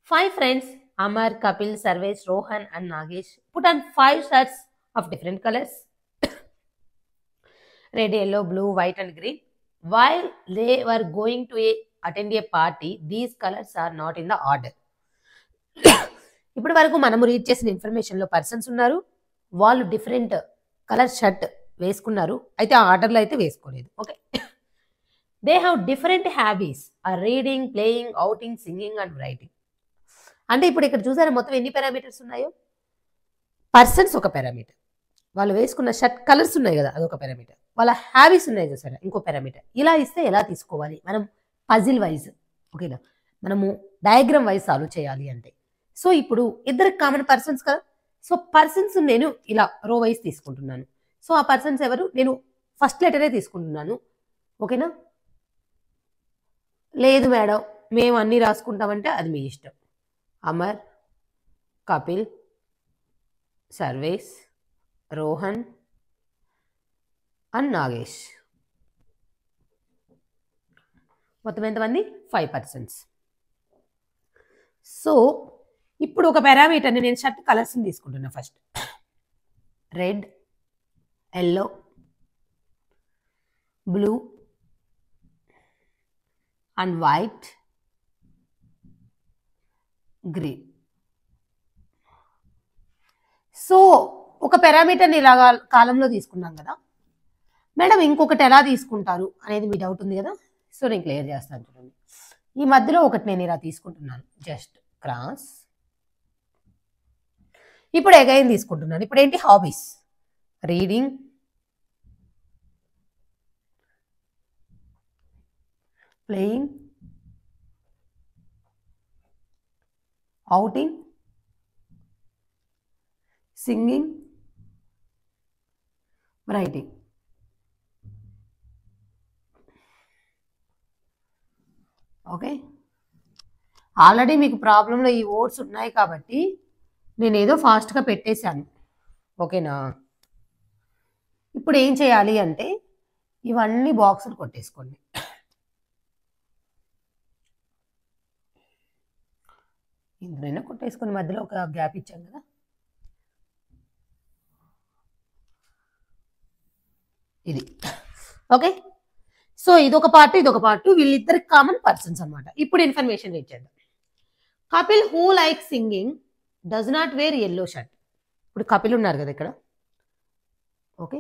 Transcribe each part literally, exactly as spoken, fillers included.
Five friends, Amar, Kapil, Sarvesh, Rohan and Nagesh put on five shirts of different colors. Red, yellow, blue, white and green. While they were going to a, attend a party, these colors are not in the order. ఇప్పటి వరకు మనము read చేసిన ఇన్ఫర్మేషన్లో persons ఉన్నారు, వాళ్ళు different colour shirt వేసుకున్నారు, అయితే ఆ ఆర్డర్లో అయితే వేసుకోలేదు. Okay, they have different hobbies are reading, playing, outing, singing and writing. అంటే ఇప్పుడు ఇక్కడ చూసారా మొత్తం ఎన్ని పారామీటర్స్ ఉన్నాయో. పర్సన్స్ ఒక పారామీటర్, వాళ్ళు వేసుకున్న షర్ట్ కలర్స్ ఉన్నాయి కదా అదొక పారామీటర్, వాళ్ళ హ్యాబీస్ ఉన్నాయి చూసారా ఇంకో పారామీటర్. ఇలా ఇస్తే ఎలా తీసుకోవాలి మనం పజిల్ వైజ్, ఓకేనా, మనము డయాగ్రామ్ వైజ్ సాల్వ్ చేయాలి అంటే. సో ఇప్పుడు ఇద్దరికి కామన్ పర్సన్స్ కదా, సో పర్సన్స్ నేను ఇలా రో వైజ్ తీసుకుంటున్నాను. సో ఆ పర్సన్స్ ఎవరు, నేను ఫస్ట్ లెటరే తీసుకుంటున్నాను. ఓకేనా, లేదు మేడం మేము అన్నీ రాసుకుంటామంటే అది మీ ఇష్టం. అమర్, కపిల్, సర్వేష్, రోహన్ అండ్ నాగేష్. మొత్తం ఎంతమంది? Five persons. సో ఇప్పుడు ఒక పారామీటర్ని నేను షర్ట్ కలర్స్ని తీసుకుంటున్నా. First red, yellow, blue and white, green. So ఒక పారామీటర్ని ఇలా కాలంలో తీసుకున్నాం కదా మేడం, ఇంకొకటి ఎలా తీసుకుంటారు అనేది మీ డౌట్ ఉంది కదా. సో నేను క్లియర్ చేస్తాను చూడండి. ఈ మధ్యలో ఒకటి నేను ఇలా తీసుకుంటున్నాను, జస్ట్ క్రాస్. ఇప్పుడు అగైన్ తీసుకుంటున్నాను. ఇప్పుడు ఏంటి? Hobbies, reading, playing, outing, singing, writing. Okay, already మీకు ప్రాబ్లంలో ఈ వర్డ్స్ ఉన్నాయి కాబట్టి నేను ఏదో ఫాస్ట్గా పెట్టేశాను. ఓకేనా, ఇప్పుడు ఏం చేయాలి అంటే ఇవన్నీ బాక్సులు కొట్టేసుకోండి. ఇందులోనే కొట్టేసుకొని మధ్యలో ఒక గ్యాప్ ఇచ్చాం కదా. ఇది ఓకే. సో ఇదొక పార్ట్, ఇదొక పార్ట్, వీళ్ళిద్దరికి కామన్ పర్సన్స్ అనమాట. ఇప్పుడు ఇన్ఫర్మేషన్ రీడ్ చేద్దాం. Kapil who like singing does not wear yellow shirt. ఇప్పుడు కపిల్ ఉన్నారు కదా ఇక్కడ. ఓకే,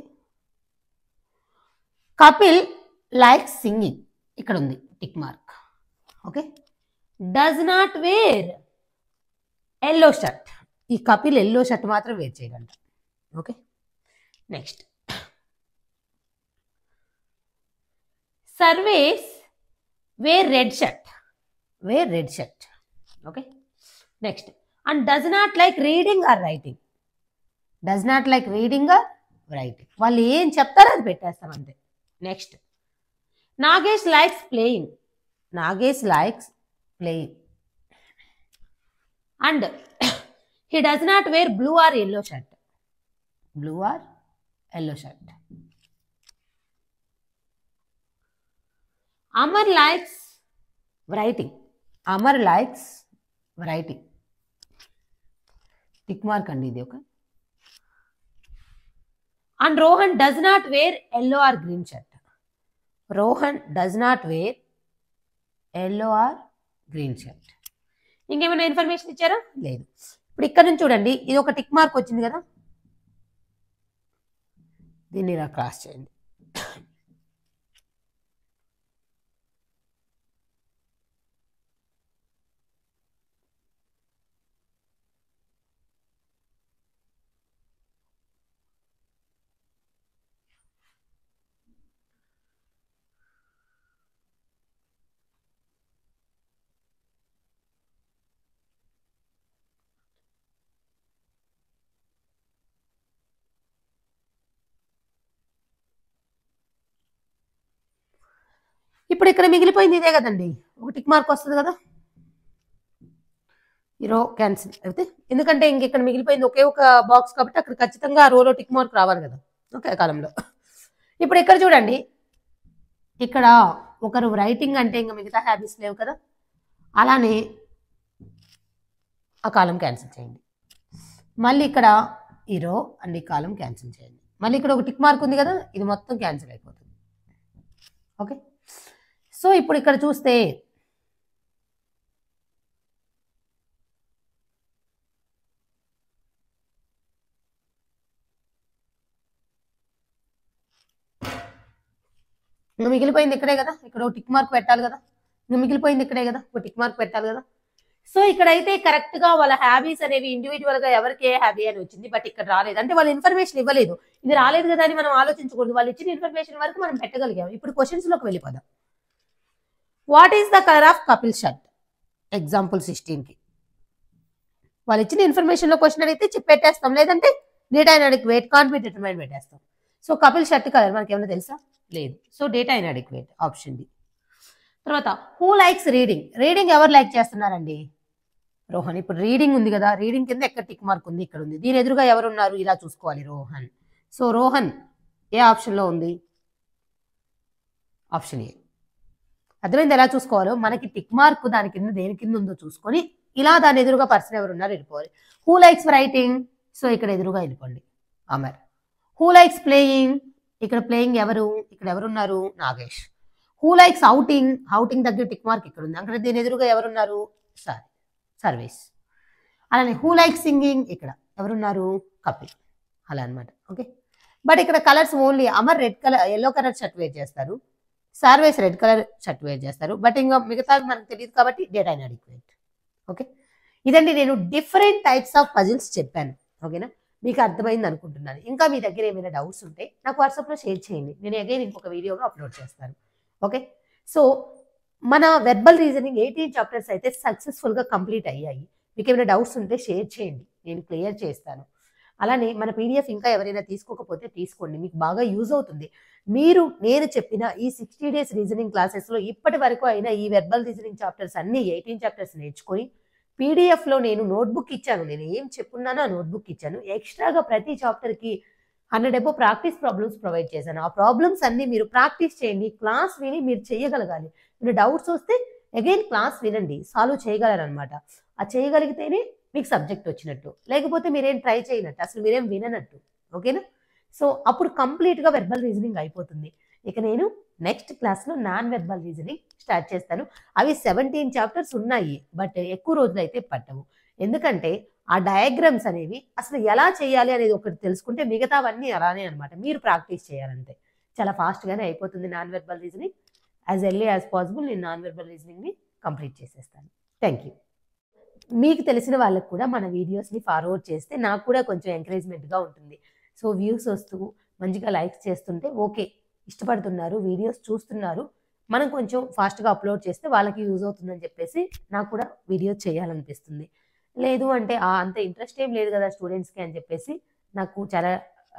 కపిల్ లైక్ సింగింగ్ ఇక్కడ ఉంది tick mark. Okay, does not wear yellow shirt. ఈ కపిల్ ఎల్లో షర్ట్ మాత్రం వేర్ చేయగలట. Okay, next Sarvesh wear red shirt, wear red shirt. Okay, next and does not like reading or writing, does not like reading or writing. వాళ్ళు ఏం చెప్తారో అది పెట్టేస్తాం అంతే. నెక్స్ట్ Nagesh likes playing, Nagesh likes playing and he does not wear blue or yellow shirt, blue or yellow shirt. Amar likes writing, Amar likes writing. Tick mark andi idi. Okay, and Rohan does not wear yellow or green shirt, Rohan does not wear yellow or green shirt. ఇంకేమైనా information ఇచ్చారా? లేదు. ఇప్పుడు ఇక్కడ నుంచి చూడండి, ఇది ఒక tick mark వచ్చింది కదా, దీన్ని ఇలా క్రాస్ చేయండి. ఇప్పుడు ఇక్కడ మిగిలిపోయింది ఇదే కదండి, ఒక టిక్ మార్క్ వస్తుంది కదా, ఈ రో క్యాన్సిల్ అయితే, ఎందుకంటే ఇంక ఇక్కడ మిగిలిపోయింది ఒకే ఒక బాక్స్ కాబట్టి అక్కడ ఖచ్చితంగా ఆ రోలో టిక్ మార్క్ రావాలి కదా ఒకే కాలంలో. ఇప్పుడు ఇక్కడ చూడండి, ఇక్కడ ఒకరు రైటింగ్ అంటే ఇంకా మిగతా హ్యాబిట్స్ లేవు కదా, అలానే ఆ కాలం క్యాన్సిల్ చేయండి. మళ్ళీ ఇక్కడ ఈ రో అండ్ ఈ కాలం క్యాన్సిల్ చేయండి. మళ్ళీ ఇక్కడ ఒక టిక్ మార్క్ ఉంది కదా, ఇది మొత్తం క్యాన్సిల్ అయిపోతుంది. ఓకే, సో ఇప్పుడు ఇక్కడ చూస్తే ఇంకా మిగిలిపోయింది ఇక్కడే కదా, ఇక్కడ ఒక టిక్ మార్క్ పెట్టాలి కదా, ఇంకా మిగిలిపోయింది ఇక్కడే కదా, ఒక టిక్ మార్క్ పెట్టాలి కదా. సో ఇక్కడైతే కరెక్ట్ గా వాళ్ళ హ్యాబీస్ అనేవి ఇండివిజువల్ గా ఎవరికి ఏ హ్యాబీ అని వచ్చింది, బట్ ఇక్కడ రాలేదు. అంటే వాళ్ళు ఇన్ఫర్మేషన్ ఇవ్వలేదు, ఇది రాలేదు కదా అని మనం ఆలోచించకూడదు. వాళ్ళు ఇచ్చిన ఇన్ఫర్మేషన్ వరకు మనం పెట్టగలిగాం. ఇప్పుడు క్వశ్చన్స్ లోకి వెళ్ళిపోదాం. What is the colour of Kapil shirt? Example sixteen కి వాళ్ళు ఇచ్చిన ఇన్ఫర్మేషన్ లో క్వశ్చన్ అడిగితే చెప్పి పెట్టేస్తాం, లేదంటే data inadequate can't be determine పెట్టేస్తాం. సో కపిల్ షర్ట్ కలర్ మనకి ఏమైనా తెలుసా? లేదు. So data inadequate, option D. తర్వాత హూ లైక్స్ రీడింగ్? రీడింగ్ ఎవరు లైక్ చేస్తున్నారండి? రోహన్. ఇప్పుడు రీడింగ్ ఉంది కదా, రీడింగ్ కింద ఎక్కడ టిక్ మార్క్ ఉంది? ఇక్కడ ఉంది. దీని ఎదురుగా ఎవరు ఉన్నారు? ఇలా చూసుకోవాలి, Rohan. So Rohan A option లో ఉంది? Option A. అర్థమైంది ఎలా చూసుకోవాలో? మనకి టిక్ మార్క్ దాని కింద దేని కింద ఉందో చూసుకొని ఇలా దాని ఎదురుగా పర్సన్ ఎవరు ఉన్నారు వెళ్ళిపోవాలి. Who likes writing? సో ఇక్కడ ఎదురుగా వెళ్ళిపోండి, అమర్. Who likes playing? ఇక్కడ ప్లేయింగ్ ఎవరు? ఇక్కడ ఎవరున్నారు? Nagesh. Who likes outing? Outing దగ్గర టిక్ మార్క్ ఇక్కడ ఉంది, అక్కడ దీని ఎదురుగా ఎవరున్నారు? సారీ, సర్వీస్. అలానే హూ లైక్స్ సింగింగ్? ఇక్కడ ఎవరున్నారు? కపిల్. అలా అనమాట. ఓకే, బట్ ఇక్కడ colours only Amar red colour yellow colour shirt wear చేస్తారు, Sarvesh red colour shirt wear చేస్తారు, బట్ ఇంకా మిగతా మనకు తెలియదు కాబట్టి డేటా ఇన్అడిక్వేట్. ఓకే, ఇదండి నేను డిఫరెంట్ టైప్స్ ఆఫ్ పజిల్స్ చెప్పాను. ఓకేనా, మీకు అర్థమైంది అనుకుంటున్నాను. ఇంకా మీ దగ్గర ఏమైనా డౌట్స్ ఉంటే నాకు వాట్సాప్లో షేర్ చేయండి, నేను అగైన్ ఇంకొక వీడియోగా అప్లోడ్ చేస్తాను. ఓకే, సో మన వెర్బల్ రీజనింగ్ ఎయిటీన్ చాప్టర్స్ అయితే సక్సెస్ఫుల్గా కంప్లీట్ అయ్యాయి. మీకు ఏమైనా డౌట్స్ ఉంటే షేర్ చేయండి, నేను క్లియర్ చేస్తాను. అలానే మన పీడిఎఫ్ ఇంకా ఎవరైనా తీసుకోకపోతే తీసుకోండి, మీకు బాగా యూజ్ అవుతుంది. మీరు నేను చెప్పిన ఈ సిక్స్టీ డేస్ రీజనింగ్ క్లాసెస్లో ఇప్పటి వరకు అయినా ఈ వెర్బల్ రీజనింగ్ చాప్టర్స్ అన్ని ఎయిటీన్ చాప్టర్స్ నేర్చుకొని పీడిఎఫ్లో నేను నోట్బుక్ ఇచ్చాను, నేను ఏం చెప్పున్నానో ఆ నోట్బుక్ ఇచ్చాను. ఎక్స్ట్రాగా ప్రతి చాప్టర్కి hundred above practice problems provide చేశాను. ఆ ప్రాబ్లమ్స్ అన్ని మీరు ప్రాక్టీస్ చేయండి, క్లాస్ విని మీరు చేయగలగాలి. మీరు డౌట్స్ వస్తే అగైన్ క్లాస్ వినండి, సాల్వ్ చేయగలరనమాట. ఆ చేయగలిగితేనే మీకు సబ్జెక్ట్ వచ్చినట్టు, లేకపోతే మీరేం ట్రై చేయనట్టు, అసలు మీరేం విననట్టు. ఓకేనా, సో అప్పుడు కంప్లీట్గా వెర్బల్ రీజనింగ్ అయిపోతుంది. ఇక నేను నెక్స్ట్ క్లాస్లో నాన్ వెర్బల్ రీజనింగ్ స్టార్ట్ చేస్తాను. అవి సెవెంటీన్ చాప్టర్స్ ఉన్నాయి, బట్ ఎక్కువ రోజులు అయితే పట్టవు. ఎందుకంటే ఆ డయాగ్రామ్స్ అనేవి అసలు ఎలా చేయాలి అనేది ఒకటి తెలుసుకుంటే మిగతావన్నీ అలానే అనమాట. మీరు ప్రాక్టీస్ చేయాలంటే చాలా ఫాస్ట్గానే అయిపోతుంది non verbal reasoning. As early as possible నేను నాన్ వెర్బల్ రీజనింగ్ని కంప్లీట్ చేసేస్తాను. Thank you. మీకు తెలిసిన వాళ్ళకు కూడా మన వీడియోస్ని ఫార్వర్డ్ చేస్తే నాకు కూడా కొంచెం ఎంకరేజ్మెంట్గా ఉంటుంది. సో వ్యూస్ వస్తూ మంచిగా లైక్స్ చేస్తుంటే ఓకే, ఇష్టపడుతున్నారు, వీడియోస్ చూస్తున్నారు, మనం కొంచెం ఫాస్ట్గా అప్లోడ్ చేస్తే వాళ్ళకి యూజ్ అవుతుందని చెప్పేసి నాకు కూడా వీడియోస్ చేయాలనిపిస్తుంది. లేదు అంటే అంత ఇంట్రెస్ట్ ఏం లేదు కదా స్టూడెంట్స్కి అని చెప్పేసి నాకు చాలా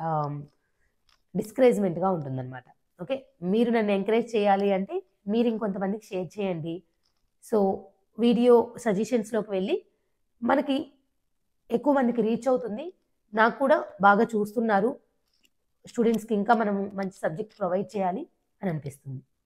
డిస్కరేజ్మెంట్గా ఉంటుందన్నమాట. ఓకే, మీరు నన్ను ఎంకరేజ్ చేయాలి అంటే మీరు ఇంకొంతమందికి షేర్ చేయండి. సో వీడియో సజెషన్స్లోకి వెళ్ళి మనకి ఎక్కువ మందికి రీచ్ అవుతుంది. నాకు కూడా బాగా చూస్తున్నారు, స్టూడెంట్స్కి ఇంకా మనము మంచి సబ్జెక్ట్ ప్రొవైడ్ చేయాలి అని అనిపిస్తుంది.